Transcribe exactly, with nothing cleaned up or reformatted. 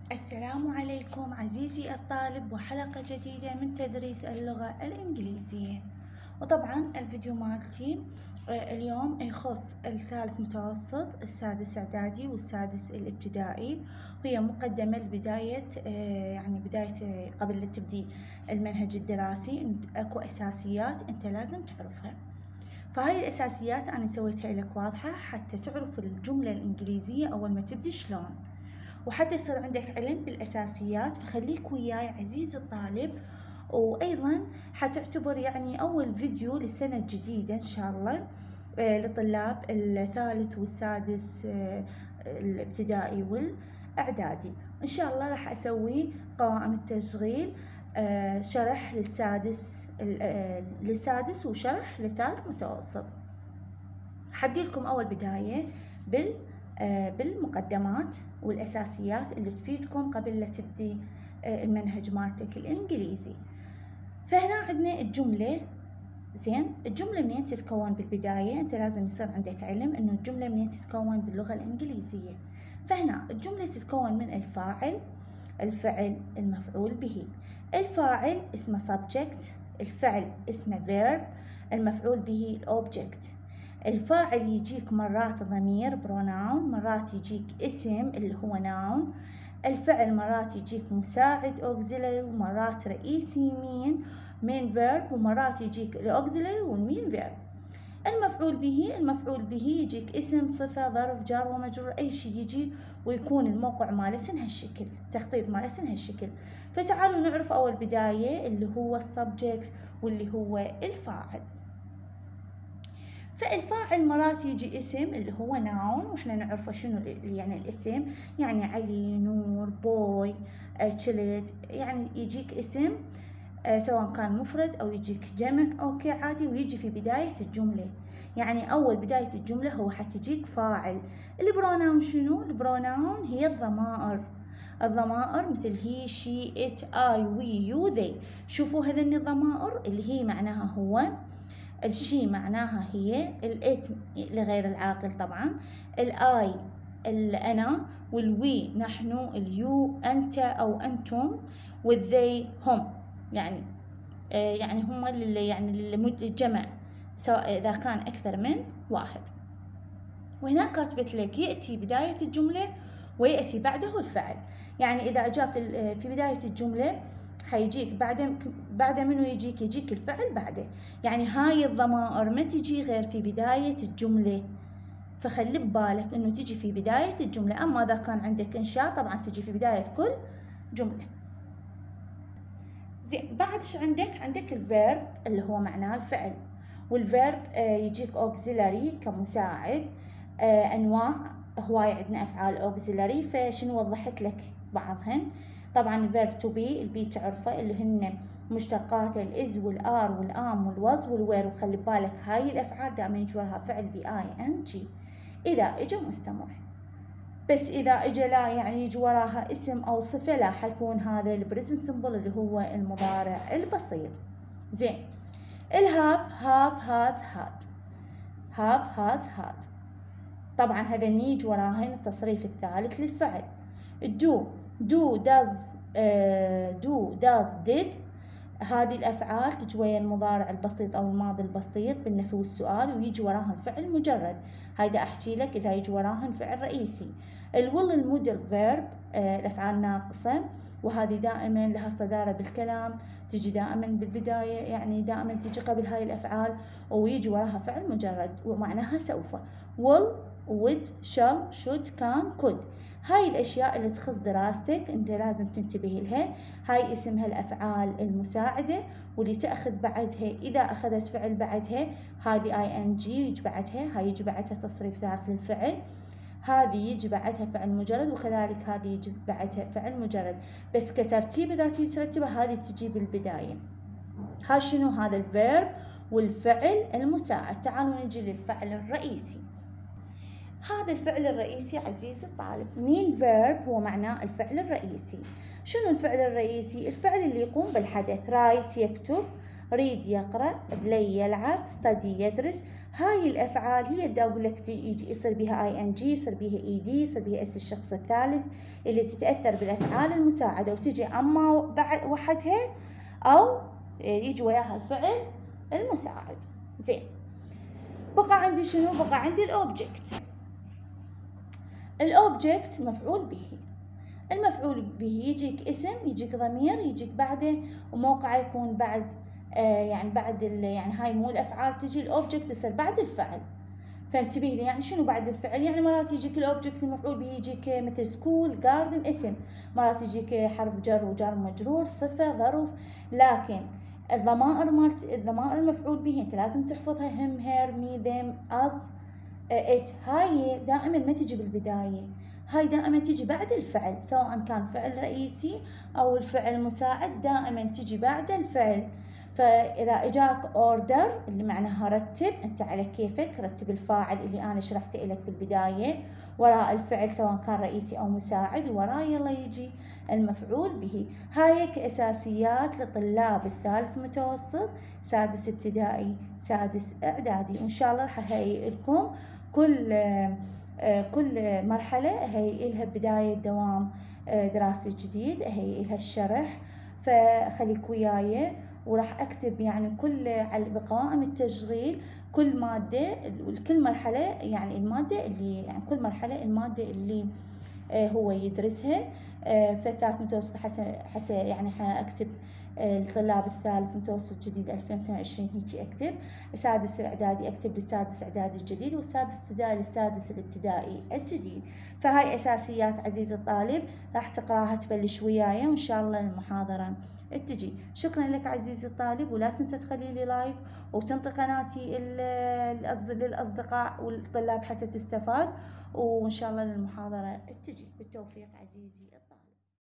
السلام عليكم عزيزي الطالب، وحلقة جديدة من تدريس اللغة الإنجليزية. وطبعا الفيديو مالتي اليوم يخص الثالث متوسط، السادس إعدادي والسادس الابتدائي، وهي مقدمة لبداية يعني بداية قبل لا تبدي المنهج الدراسي. اكو أساسيات أنت لازم تعرفها، فهاي الأساسيات أنا سويتها لك واضحة حتى تعرف الجملة الإنجليزية أول ما تبدي شلون، وحتى يصير عندك علم بالأساسيات. فخليك وياي عزيزي الطالب، وأيضا حتعتبر يعني أول فيديو للسنة الجديدة إن شاء الله لطلاب الثالث والسادس الابتدائي والإعدادي. إن شاء الله راح أسوي قوائم التشغيل، شرح للسادس للسادس وشرح للثالث متوسط. حبدي لكم أول بداية بال بالمقدمات والأساسيات اللي تفيدكم قبل لا تبدي المنهج مالتك الإنجليزي. فهنا عندنا الجملة. زين، الجملة منين تتكون بالبداية؟ أنت لازم يصير عندك علم إنه الجملة منين تتكون باللغة الإنجليزية. فهنا الجملة تتكون من الفاعل، الفعل، المفعول به. الفاعل اسمه subject، الفعل اسمه verb، المفعول به object. الفاعل يجيك مرات ضمير pronoun، مرات يجيك اسم اللي هو noun. الفعل مرات يجيك مساعد auxiliary، ومرات رئيسي مين main verb، ومرات يجيك الauxiliary والمين verb. المفعول به، المفعول به يجيك اسم، صفة، ظرف، جار ومجرور، أي شيء يجي ويكون الموقع مالتن هالشكل، تخطيط مالتن هالشكل. فتعالوا نعرف أول بداية اللي هو السبجكت واللي هو الفاعل. فالفاعل مرات يجي اسم اللي هو noun، واحنا نعرفه شنو يعني الاسم، يعني علي، نور، بوي، تشيلد، يعني يجيك اسم سواء كان مفرد او يجيك جمع، اوكي عادي، ويجي في بداية الجملة. يعني اول بداية الجملة هو حتجيك فاعل. البروناون شنو؟ البروناون هي الضمائر. الضمائر مثل هي، شي، ات، اي، وي، يو، ذي. شوفوا هذين الضمائر اللي هي معناها هو، الشي معناها هي، الات لغير العاقل طبعا، الاي الأنا، والوي نحن، اليو أنت أو أنتم، والذي هم، يعني آه يعني هم اللي يعني للجمع سواء إذا كان أكثر من واحد. وهنا كاتبت لك يأتي بداية الجملة ويأتي بعده الفعل. يعني إذا أجابت في بداية الجملة حيجيك بعد بعد منه يجيك يجيك الفعل بعده. يعني هاي الضمائر ما تجي غير في بداية الجملة، فخلي ببالك إنه تجي في بداية الجملة. أما إذا كان عندك إنشاء طبعا تجي في بداية كل جملة. زين، بعد إيش عندك؟ عندك الفيرب اللي هو معناه الفعل، والفيرب آه يجيك auxiliary كمساعد. آه أنواع هواي عندنا أفعال auxiliary، فشنو وضحت لك بعضهن. طبعا الفيرب to be، البي تعرفه اللي هن مشتقات الإز والآر والآم والوز والوير. وخلي بالك هاي الأفعال دائما يجي وراها فعل بي آي إن جي إذا إجا مستمر. بس إذا إجا لا يعني يجي وراها اسم أو صفة، لا حيكون هذا البريزنت سمبل اللي هو المضارع البسيط. زين، الهاف، هاف، هاز، هاد، هاف، هاز، هاد. طبعا هذا يجي وراهن التصريف الثالث للفعل. دو، دو، داز، دو، داز، ديد. هذه الأفعال تجي ويا المضارع البسيط أو الماضي البسيط بالنفي والسؤال، ويجي وراهن فعل مجرد. هيدا أحكي لك إذا يجي وراهن فعل رئيسي. الويل المودل فيرب، آه الأفعال ناقصة، وهذه دائما لها صدارة بالكلام، تجي دائما بالبداية، يعني دائما تجي قبل هاي الأفعال ويجي وراها فعل مجرد ومعناها سوف. will، would، shall، should، can، could. هاي الأشياء اللي تخص دراستك أنت لازم تنتبه لها. هاي اسمها الأفعال المساعدة، واللي تأخذ بعدها إذا أخذت فعل بعدها هذه آي إن جي يجي بعدها، هاي يجي بعدها تصريف ذات للفعل، هذه يجي بعدها فعل مجرد، وكذلك هذه يجي بعدها فعل مجرد. بس كترتيب إذا ترتبها هذه تجي بالبداية. ها شنو هذا الفيرب والفعل المساعد. تعالوا نجي للفعل الرئيسي. هذا الفعل الرئيسي عزيزي الطالب مين فيرب، هو معناه الفعل الرئيسي. شنو الفعل الرئيسي؟ الفعل اللي يقوم بالحدث. رايت يكتب، ريد يقرأ، بلاي يلعب، ستدي يدرس. هاي الأفعال هي اللي أقول لك يجي يصير بها اي ان جي، يصير بها اي دي، يصير بها اس الشخص الثالث، اللي تتأثر بالأفعال المساعدة وتجي أما بعد وحدها أو يجي وياها الفعل المساعد. زين، بقى عندي شنو؟ بقى عندي الأوبجكت. الأوبجكت مفعول به. المفعول به يجيك اسم، يجيك ضمير، يجيك بعده وموقعه يكون بعد آه يعني بعد يعني هاي مو الافعال تجي الاوبجكت يصير بعد الفعل. فانتبه لي يعني شنو بعد الفعل؟ يعني مرات يجيك الاوبجكت المفعول به يجيك مثل سكول، جاردن اسم، مرات يجيك حرف جر وجر مجرور، صفه، ظرف. لكن الضمائر مالت الضمائر المفعول به انت لازم تحفظها، هم، هير، مي، ذم، از، ات. هاي دائما ما تجي بالبدايه، هاي دائما تجي بعد الفعل، سواء كان فعل رئيسي او الفعل مساعد دائما تجي بعد الفعل. فاذا اجاك اوردر اللي معناها رتب، انت على كيفك رتب الفاعل اللي انا شرحته لك بالبدايه، وراء الفعل سواء كان رئيسي او مساعد، وراء يلا يجي المفعول به. هاي كاساسيات لطلاب الثالث متوسط، سادس ابتدائي، سادس اعدادي. وان شاء الله راح اهيئ لكم كل كل مرحلة هي إلها بداية دوام دراسي جديد، هي إلها الشرح، فخليك وياي وراح أكتب يعني كل على بقوائم التشغيل كل مادة، كل مرحلة يعني المادة اللي يعني كل مرحلة المادة اللي هو يدرسها. فالثالث متوسط حسب يعني حأكتب الطلاب الثالث متوسط جديد ألفين واثنين وعشرين هيجي أكتب، سادس إعدادي أكتب للسادس إعدادي الجديد، والسادس ابتدائي للسادس الابتدائي الجديد. فهاي أساسيات عزيزي الطالب راح تقراها تبلش وياي وإن شاء الله المحاضرة تجي. شكرا لك عزيزي الطالب، ولا تنسى تخلي لي لايك وتنطي قناتي للأصدقاء والطلاب حتى تستفاد، وإن شاء الله المحاضرة تجي. بالتوفيق عزيزي الطالب.